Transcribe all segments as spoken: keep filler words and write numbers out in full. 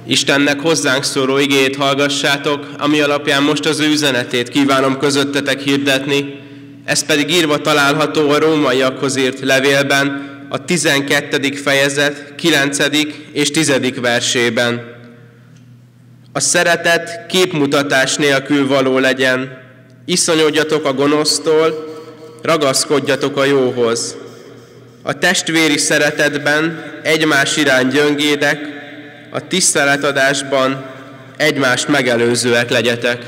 Istennek hozzánk szóló igéjét hallgassátok, ami alapján most az ő üzenetét kívánom közöttetek hirdetni, ez pedig írva található a rómaiakhoz írt levélben, a tizenkettedik fejezet kilencedik és tizedik versében. A szeretet képmutatás nélkül való legyen, iszonyodjatok a gonosztól, ragaszkodjatok a jóhoz. A testvéri szeretetben egymás iránt gyöngédek, a tiszteletadásban egymást megelőzőek legyetek.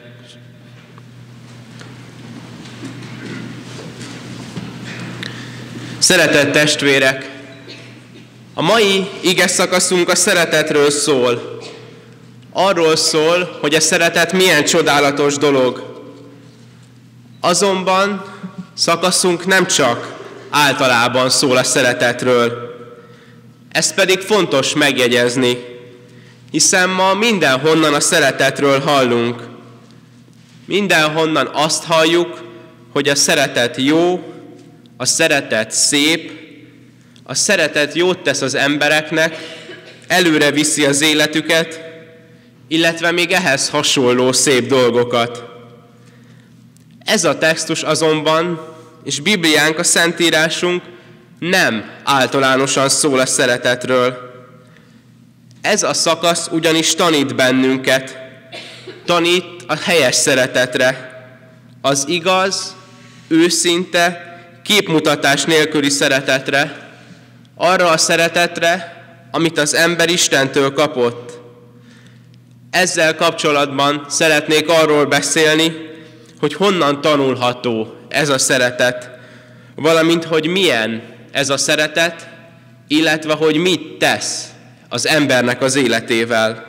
Szeretett testvérek! A mai igeszakaszunk a szeretetről szól. Arról szól, hogy a szeretet milyen csodálatos dolog. Azonban szakaszunk nem csak általában szól a szeretetről. Ezt pedig fontos megjegyezni, hiszen ma mindenhonnan a szeretetről hallunk. Mindenhonnan azt halljuk, hogy a szeretet jó, a szeretet szép, a szeretet jót tesz az embereknek, előre viszi az életüket, illetve még ehhez hasonló szép dolgokat. Ez a textus azonban, és Bibliánk, a Szentírásunk nem általánosan szól a szeretetről. Ez a szakasz ugyanis tanít bennünket, tanít a helyes szeretetre, az igaz, őszinte, képmutatás nélküli szeretetre, arra a szeretetre, amit az ember Istentől kapott. Ezzel kapcsolatban szeretnék arról beszélni, hogy honnan tanulható ez a szeretet, valamint hogy milyen ez a szeretet, illetve hogy mit tesz az embernek az életével.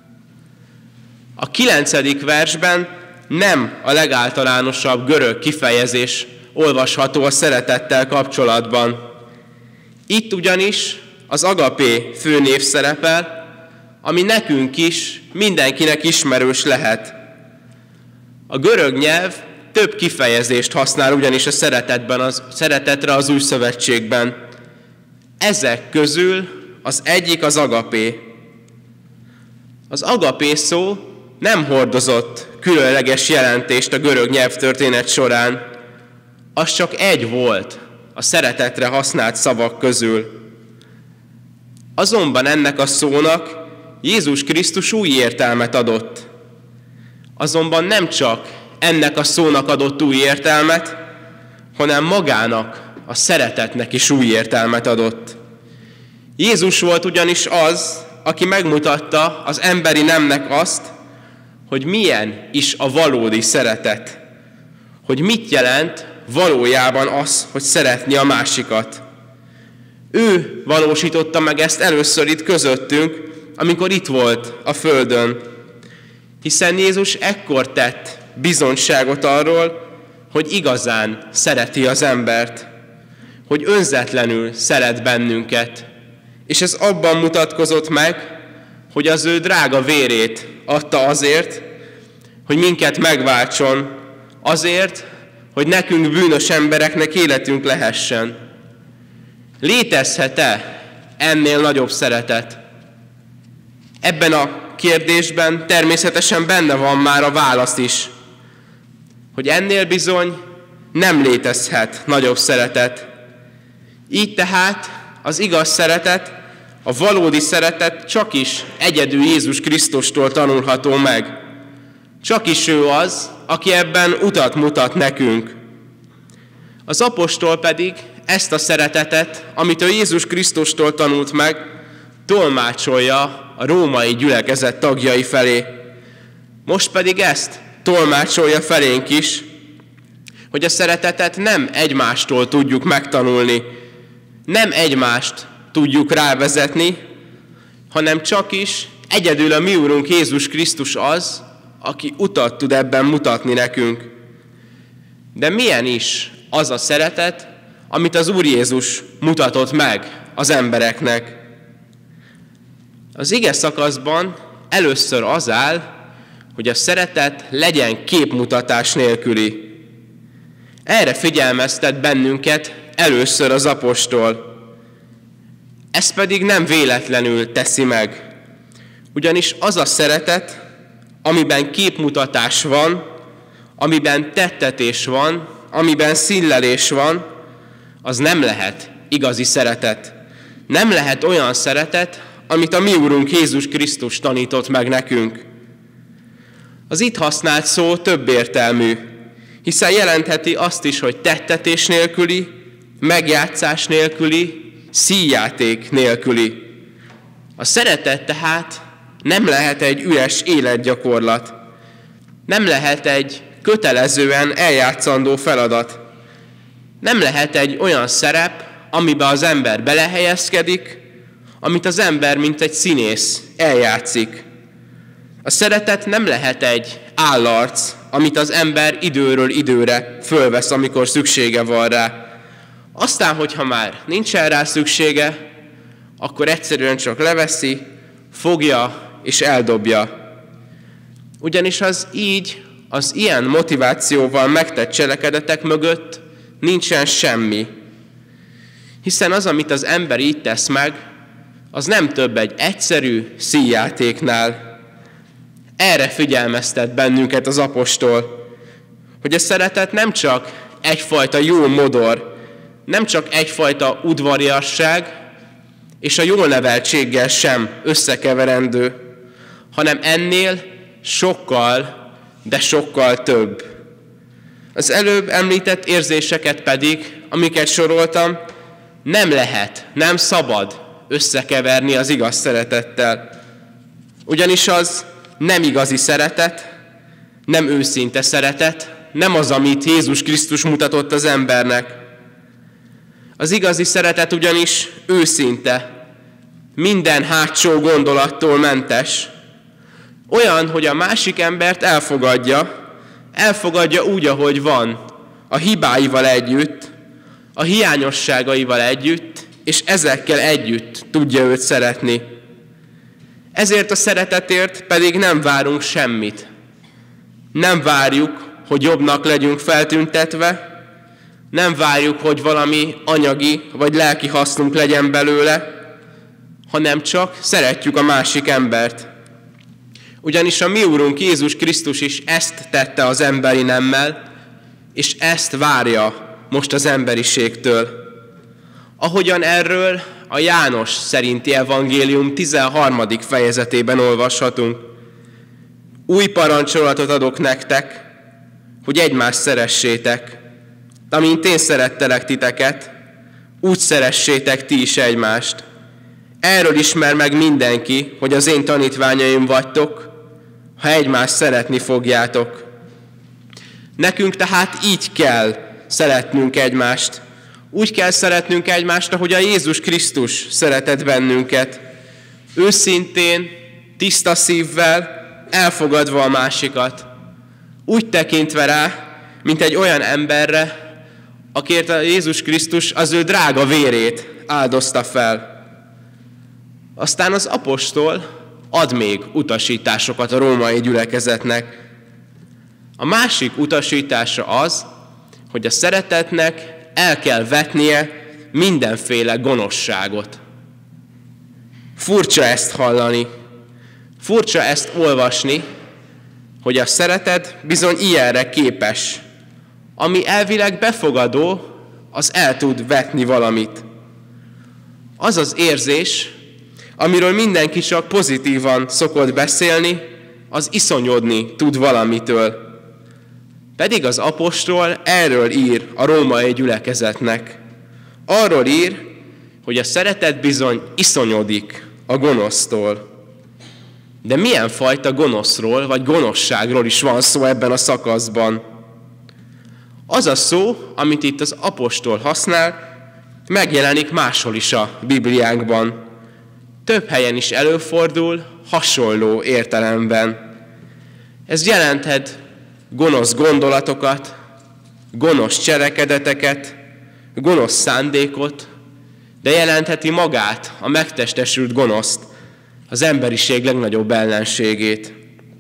A kilencedik versben nem a legáltalánosabb görög kifejezés olvasható a szeretettel kapcsolatban. Itt ugyanis az agapé főnév szerepel, ami nekünk is, mindenkinek ismerős lehet. A görög nyelv több kifejezést használ ugyanis a szeretetben, az, szeretetre az Új Szövetségben. Ezek közül az egyik az agapé. Az agapé szó nem hordozott különleges jelentést a görög nyelvtörténet során. Az csak egy volt a szeretetre használt szavak közül. Azonban ennek a szónak Jézus Krisztus új értelmet adott. Azonban nem csak ennek a szónak adott új értelmet, hanem magának, a szeretetnek is új értelmet adott. Jézus volt ugyanis az, aki megmutatta az emberi nemnek azt, hogy milyen is a valódi szeretet. Hogy mit jelent valójában az, hogy szeretni a másikat. Ő valósította meg ezt először itt közöttünk, amikor itt volt a földön. Hiszen Jézus ekkor tett bizonyságot arról, hogy igazán szereti az embert, hogy önzetlenül szeret bennünket. És ez abban mutatkozott meg, hogy az ő drága vérét adta azért, hogy minket megváltson, azért, hogy nekünk bűnös embereknek életünk lehessen. Létezhet-e ennél nagyobb szeretet? Ebben a kérdésben természetesen benne van már a válasz is, hogy ennél bizony nem létezhet nagyobb szeretet. Így tehát az igaz szeretet, a valódi szeretet csak is egyedül Jézus Krisztustól tanulható meg. Csak is ő az, aki ebben utat mutat nekünk. Az apostol pedig ezt a szeretetet, amit ő Jézus Krisztustól tanult meg, tolmácsolja a római gyülekezet tagjai felé. Most pedig ezt tolmácsolja felénk is, hogy a szeretetet nem egymástól tudjuk megtanulni, nem egymást tudjuk rávezetni, hanem csak is egyedül a mi Úrunk Jézus Krisztus az, aki utat tud ebben mutatni nekünk. De milyen is az a szeretet, amit az Úr Jézus mutatott meg az embereknek? Az ige szakaszban először az áll, hogy a szeretet legyen képmutatás nélküli. Erre figyelmeztet bennünket először az apostol. Ez pedig nem véletlenül teszi meg. Ugyanis az a szeretet, amiben képmutatás van, amiben tettetés van, amiben színlelés van, az nem lehet igazi szeretet. Nem lehet olyan szeretet, amit a mi Úrunk Jézus Krisztus tanított meg nekünk. Az itt használt szó többértelmű, hiszen jelentheti azt is, hogy tettetés nélküli, megjátszás nélküli, színjáték nélküli. A szeretet tehát nem lehet egy üres életgyakorlat, nem lehet egy kötelezően eljátszandó feladat, nem lehet egy olyan szerep, amiben az ember belehelyezkedik, amit az ember, mint egy színész, eljátszik. A szeretet nem lehet egy állarc, amit az ember időről időre fölvesz, amikor szüksége van rá. Aztán, hogyha már nincsen rá szüksége, akkor egyszerűen csak leveszi, fogja és eldobja. Ugyanis az így, az ilyen motivációval megtett cselekedetek mögött nincsen semmi. Hiszen az, amit az ember így tesz meg, az nem több egy egyszerű színjátéknál. Erre figyelmeztet bennünket az apostol, hogy a szeretet nem csak egyfajta jó modor, nem csak egyfajta udvariasság, és a jól neveltséggel sem összekeverendő, hanem ennél sokkal, de sokkal több. Az előbb említett érzéseket pedig, amiket soroltam, nem lehet, nem szabad összekeverni az igaz szeretettel. Ugyanis az nem igazi szeretet, nem őszinte szeretet, nem az, amit Jézus Krisztus mutatott az embernek. Az igazi szeretet ugyanis őszinte, minden hátsó gondolattól mentes. Olyan, hogy a másik embert elfogadja, elfogadja úgy, ahogy van, a hibáival együtt, a hiányosságaival együtt, és ezekkel együtt tudja őt szeretni. Ezért a szeretetért pedig nem várunk semmit. Nem várjuk, hogy jobbnak legyünk feltüntetve, nem várjuk, hogy valami anyagi vagy lelki hasznunk legyen belőle, hanem csak szeretjük a másik embert. Ugyanis a mi Úrunk Jézus Krisztus is ezt tette az emberi nemmel, és ezt várja most az emberiségtől. Ahogyan erről a János szerinti evangélium tizenharmadik fejezetében olvashatunk. Új parancsolatot adok nektek, hogy egymást szeressétek. Amint én szerettelek titeket, úgy szeressétek ti is egymást. Erről ismer meg mindenki, hogy az én tanítványaim vagytok, ha egymást szeretni fogjátok. Nekünk tehát így kell szeretnünk egymást. Úgy kell szeretnünk egymást, ahogy a Jézus Krisztus szeretett bennünket. Őszintén, tiszta szívvel, elfogadva a másikat. Úgy tekintve rá, mint egy olyan emberre, akért a Jézus Krisztus az ő drága vérét áldozta fel. Aztán az apostol ad még utasításokat a római gyülekezetnek. A másik utasítása az, hogy a szeretetnek el kell vetnie mindenféle gonoszságot. Furcsa ezt hallani, furcsa ezt olvasni, hogy a szeretet bizony ilyenre képes. Ami elvileg befogadó, az el tud vetni valamit. Az az érzés, amiről mindenki csak pozitívan szokott beszélni, az iszonyodni tud valamitől. Pedig az apostol erről ír a római gyülekezetnek. Arról ír, hogy a szeretet bizony iszonyodik a gonosztól. De milyen fajta gonoszról, vagy gonoszságról is van szó ebben a szakaszban? Az a szó, amit itt az apostol használ, megjelenik máshol is a Bibliánkban. Több helyen is előfordul hasonló értelemben. Ez jelenthet gonosz gondolatokat, gonosz cselekedeteket, gonosz szándékot, de jelentheti magát, a megtestesült gonoszt, az emberiség legnagyobb ellenségét.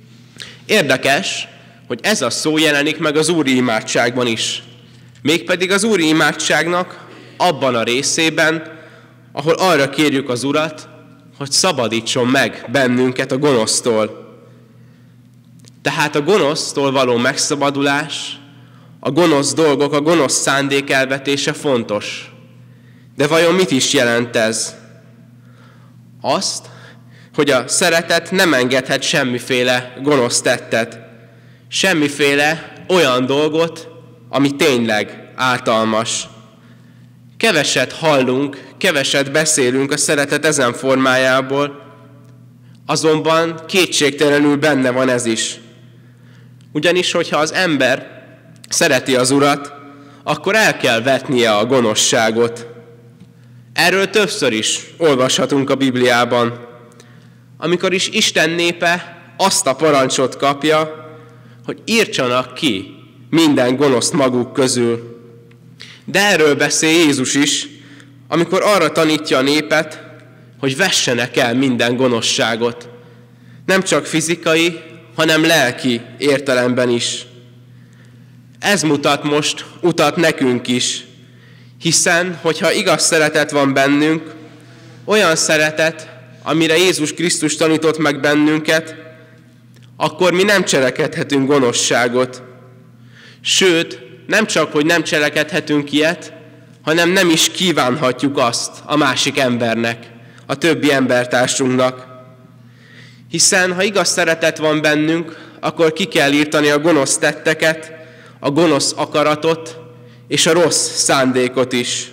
Érdekes, hogy ez a szó jelenik meg az úri imádságban is. Mégpedig az úri imádságnak abban a részében, ahol arra kérjük az Urat, hogy szabadítson meg bennünket a gonosztól. Tehát a gonosztól való megszabadulás, a gonosz dolgok, a gonosz szándék elvetése fontos. De vajon mit is jelent ez? Azt, hogy a szeretet nem engedhet semmiféle gonosz tettet, semmiféle olyan dolgot, ami tényleg ártalmas. Keveset hallunk, keveset beszélünk a szeretet ezen formájából, azonban kétségtelenül benne van ez is. Ugyanis, hogyha az ember szereti az Urat, akkor el kell vetnie a gonoszságot. Erről többször is olvashatunk a Bibliában. Amikor is Isten népe azt a parancsot kapja, hogy írtsanak ki minden gonoszt maguk közül. De erről beszél Jézus is, amikor arra tanítja a népet, hogy vessenek el minden gonoszságot. Nem csak fizikai, hanem lelki értelemben is. Ez mutat most utat nekünk is, hiszen, hogyha igaz szeretet van bennünk, olyan szeretet, amire Jézus Krisztus tanított meg bennünket, akkor mi nem cselekedhetünk gonoszságot. Sőt, nem csak, hogy nem cselekedhetünk ilyet, hanem nem is kívánhatjuk azt a másik embernek, a többi embertársunknak. Hiszen, ha igaz szeretet van bennünk, akkor ki kell írtani a gonosz tetteket, a gonosz akaratot és a rossz szándékot is.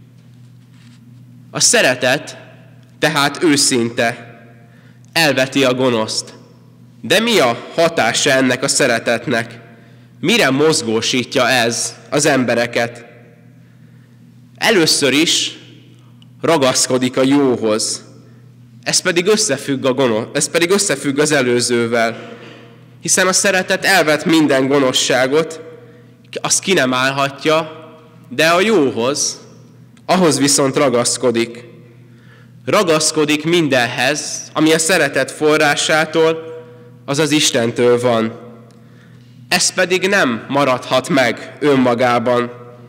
A szeretet tehát őszinte, elveti a gonoszt. De mi a hatása ennek a szeretetnek? Mire mozgósítja ez az embereket? Először is ragaszkodik a jóhoz. Ez pedig összefügg, a gonosz, ez pedig összefügg az előzővel. Hiszen a szeretet elvet minden gonoszságot, azt ki nem állhatja, de a jóhoz, ahhoz viszont ragaszkodik. Ragaszkodik mindenhez, ami a szeretet forrásától, azaz Istentől van. Ez pedig nem maradhat meg önmagában.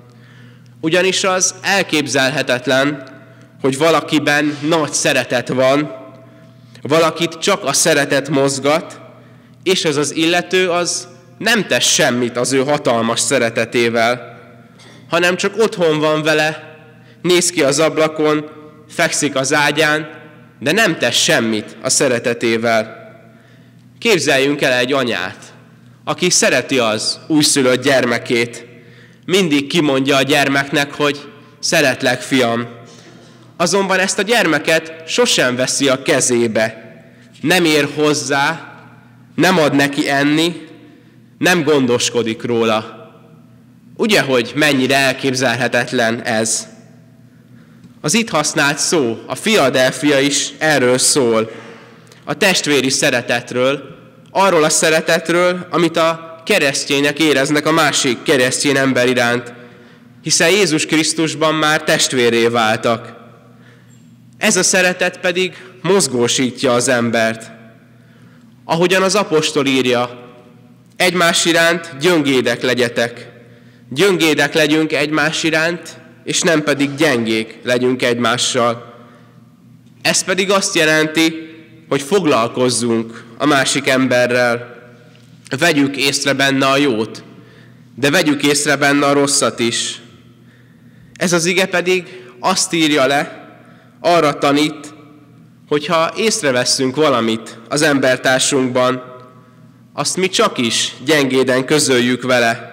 Ugyanis az elképzelhetetlen, hogy valakiben nagy szeretet van, valakit csak a szeretet mozgat, és az az illető az nem tesz semmit az ő hatalmas szeretetével, hanem csak otthon van vele, néz ki az ablakon, fekszik az ágyán, de nem tesz semmit a szeretetével. Képzeljünk el egy anyát, aki szereti az újszülött gyermekét. Mindig kimondja a gyermeknek, hogy szeretlek, fiam. Azonban ezt a gyermeket sosem veszi a kezébe. Nem ér hozzá, nem ad neki enni, nem gondoskodik róla. Ugye, hogy mennyire elképzelhetetlen ez? Az itt használt szó, a Philadelphia is erről szól. A testvéri szeretetről, arról a szeretetről, amit a keresztények éreznek a másik keresztény ember iránt, hiszen Jézus Krisztusban már testvérré váltak. Ez a szeretet pedig mozgósítja az embert. Ahogyan az apostol írja, egymás iránt gyöngédek legyetek. Gyöngédek legyünk egymás iránt, és nem pedig gyengék legyünk egymással. Ez pedig azt jelenti, hogy foglalkozzunk a másik emberrel. Vegyük észre benne a jót, de vegyük észre benne a rosszat is. Ez az ige pedig azt írja le, arra tanít, hogyha észrevesszünk valamit az embertársunkban, azt mi csak is gyengéden közöljük vele.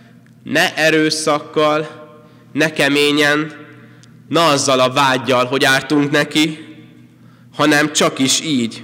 Ne erőszakkal, ne keményen, ne azzal a vággyal, hogy ártunk neki, hanem csak is így.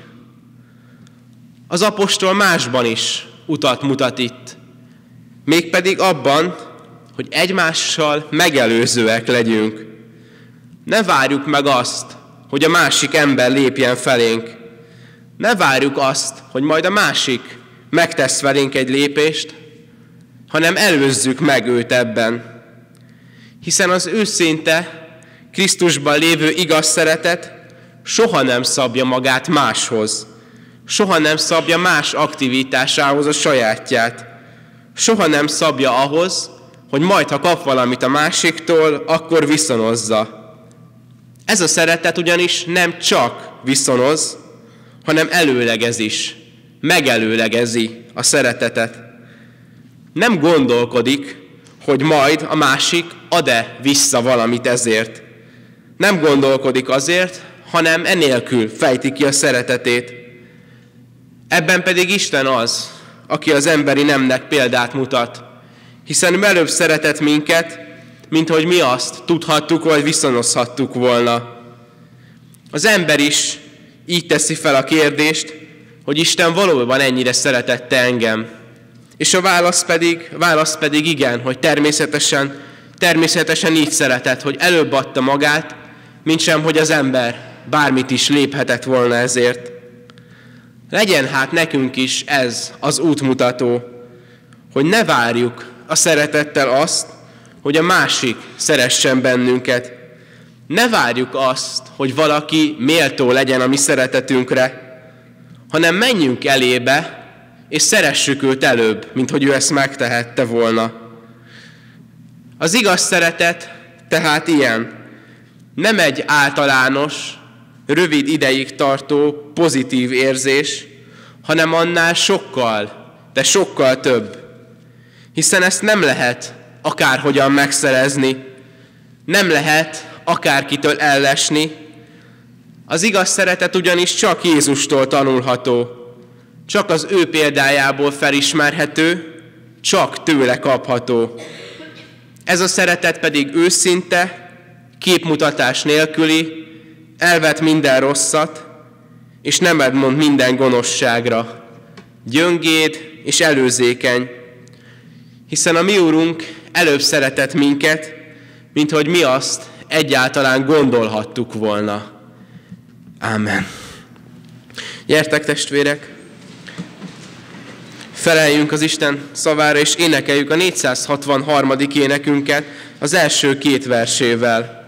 Az apostol másban is utat mutat itt. Mégpedig abban, hogy egymással megelőzőek legyünk. Ne várjuk meg azt, hogy a másik ember lépjen felénk. Ne várjuk azt, hogy majd a másik megtesz felénk egy lépést, hanem előzzük meg őt ebben. Hiszen az őszinte, Krisztusban lévő igaz szeretet soha nem szabja magát máshoz. Soha nem szabja más aktivitásához a sajátját. Soha nem szabja ahhoz, hogy majd, ha kap valamit a másiktól, akkor viszonozza. Ez a szeretet ugyanis nem csak viszonoz, hanem előlegez is, megelőlegezi a szeretetet. Nem gondolkodik, hogy majd a másik ad-e vissza valamit ezért. Nem gondolkodik azért, hanem enélkül fejti ki a szeretetét. Ebben pedig Isten az, aki az emberi nemnek példát mutat, hiszen előbb szeretett minket, mint hogy mi azt tudhattuk, vagy viszonozhattuk volna. Az ember is így teszi fel a kérdést, hogy Isten valóban ennyire szeretette engem. És a válasz pedig, válasz pedig igen, hogy természetesen, természetesen így szeretett, hogy előbb adta magát, mint sem, hogy az ember bármit is léphetett volna ezért. Legyen hát nekünk is ez az útmutató, hogy ne várjuk a szeretettel azt, hogy a másik szeressen bennünket. Ne várjuk azt, hogy valaki méltó legyen a mi szeretetünkre, hanem menjünk elébe, és szeressük őt előbb, mint hogy ő ezt megtehette volna. Az igaz szeretet tehát ilyen. Nem egy általános, rövid ideig tartó pozitív érzés, hanem annál sokkal, de sokkal több. Hiszen ezt nem lehet akárhogyan megszerezni, nem lehet akárkitől ellesni. Az igaz szeretet ugyanis csak Jézustól tanulható, csak az ő példájából felismerhető, csak tőle kapható. Ez a szeretet pedig őszinte, képmutatás nélküli, elvet minden rosszat, és nemet mond minden gonoszságra, gyöngéd és előzékeny, hiszen a mi Úrunk előbb szeretett minket, mint hogy mi azt egyáltalán gondolhattuk volna. Ámen. Gyertek, testvérek! Feleljünk az Isten szavára, és énekeljük a négyszázhatvanharmadik énekünket az első két versével.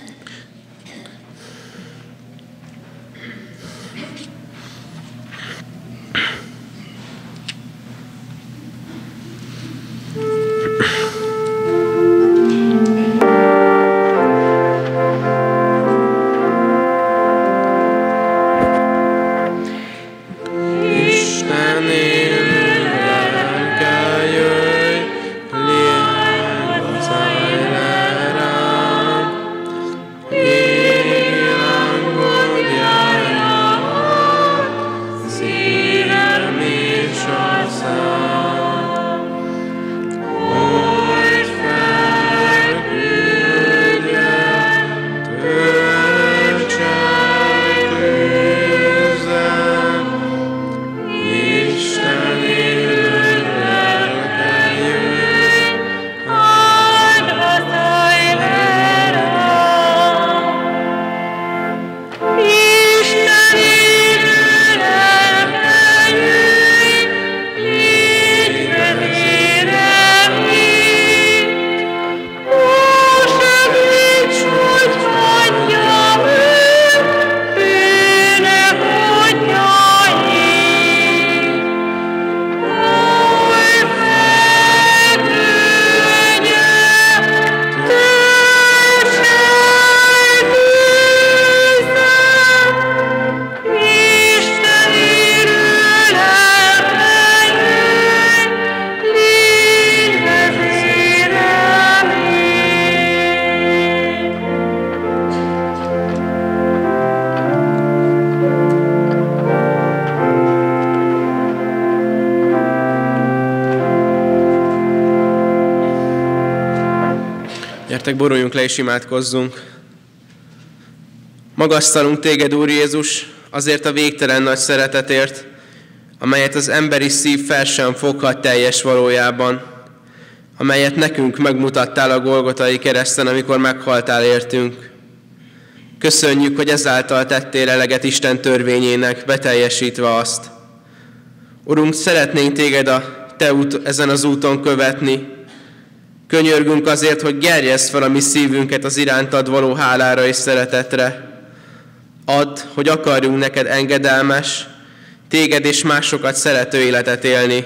Gyertek, boruljunk le és imádkozzunk. Magasztalunk téged, Úr Jézus, azért a végtelen nagy szeretetért, amelyet az emberi szív fel sem foghat teljes valójában, amelyet nekünk megmutattál a Golgotai kereszten, amikor meghaltál értünk. Köszönjük, hogy ezáltal tettél eleget Isten törvényének, beteljesítve azt. Urunk, szeretnénk téged a te út, ezen az úton követni. Könyörgünk azért, hogy gerjeszd fel a mi szívünket az irántad való hálára és szeretetre. Add, hogy akarjunk neked engedelmes, téged és másokat szerető életet élni.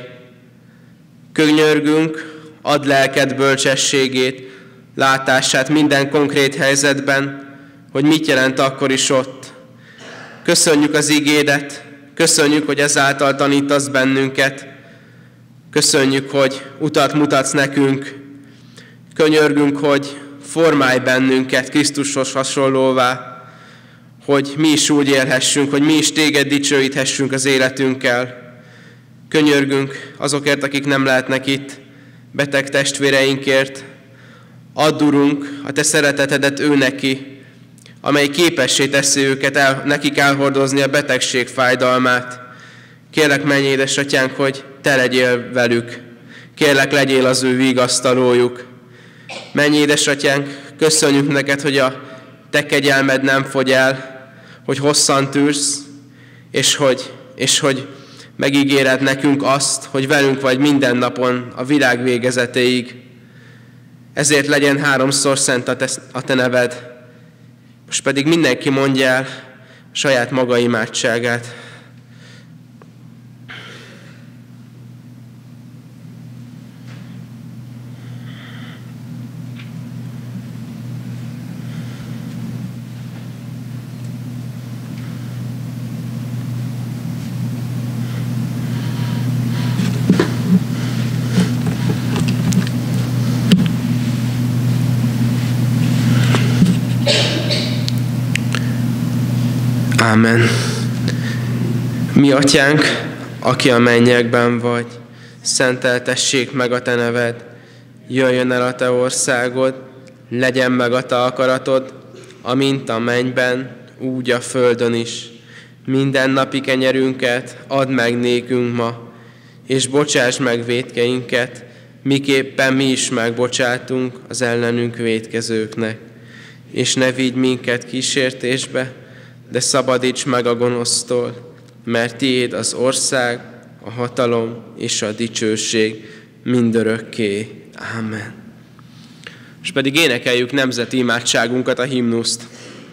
Könyörgünk, add lelked bölcsességét, látását minden konkrét helyzetben, hogy mit jelent akkor is ott. Köszönjük az igédet, köszönjük, hogy ezáltal tanítasz bennünket, köszönjük, hogy utat mutatsz nekünk, könyörgünk, hogy formálj bennünket Krisztushoz hasonlóvá, hogy mi is úgy élhessünk, hogy mi is téged dicsőíthessünk az életünkkel. Könyörgünk azokért, akik nem lehetnek itt, beteg testvéreinkért. Add, Urunk, a te szeretetedet ő neki, amely képessé teszi őket el, nekik elhordozni a betegség fájdalmát. Kérlek, menj, édesatyánk, hogy te legyél velük. Kérlek, legyél az ő vigasztalójuk. Menj, édesatyánk, köszönjük neked, hogy a te kegyelmed nem fogy el, hogy hosszant ülsz, és hogy, és hogy megígéred nekünk azt, hogy velünk vagy minden napon a világ végezetéig. Ezért legyen háromszor szent a te, a te neved. Most pedig mindenki mondja el saját maga imádságát. Ámen. Mi atyánk, aki a mennyekben vagy, szenteltessék meg a te neved, jöjjön el a te országod, legyen meg a te akaratod, amint a mennyben, úgy a földön is. Minden napi kenyerünket add meg nékünk ma, és bocsáss meg vétkeinket, miképpen mi is megbocsátunk az ellenünk vétkezőknek. És ne vigy minket kísértésbe, de szabadíts meg a gonosztól, mert tiéd az ország, a hatalom és a dicsőség mindörökké. Ámen. És pedig énekeljük nemzeti imádságunkat, a himnuszt.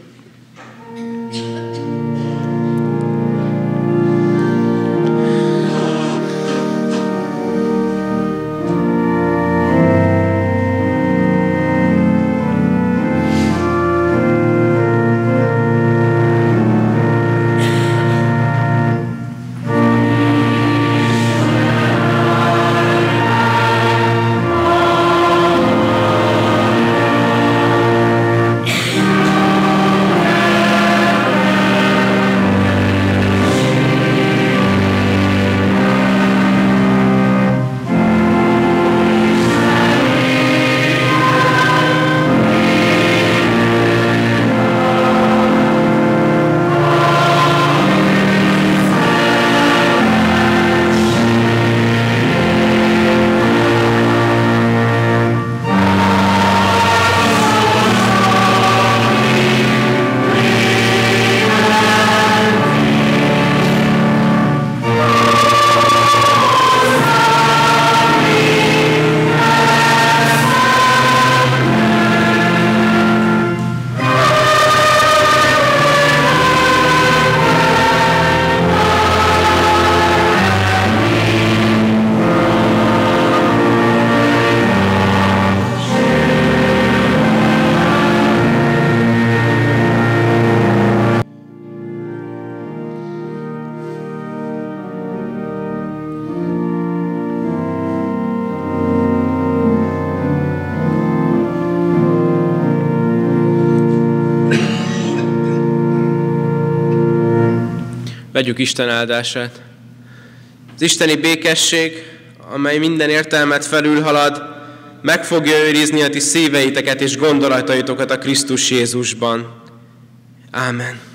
Vegyük Isten áldását. Az isteni békesség, amely minden értelmet felülhalad, meg fogja őrizni a ti szíveiteket és gondolataitokat a Krisztus Jézusban. Ámen.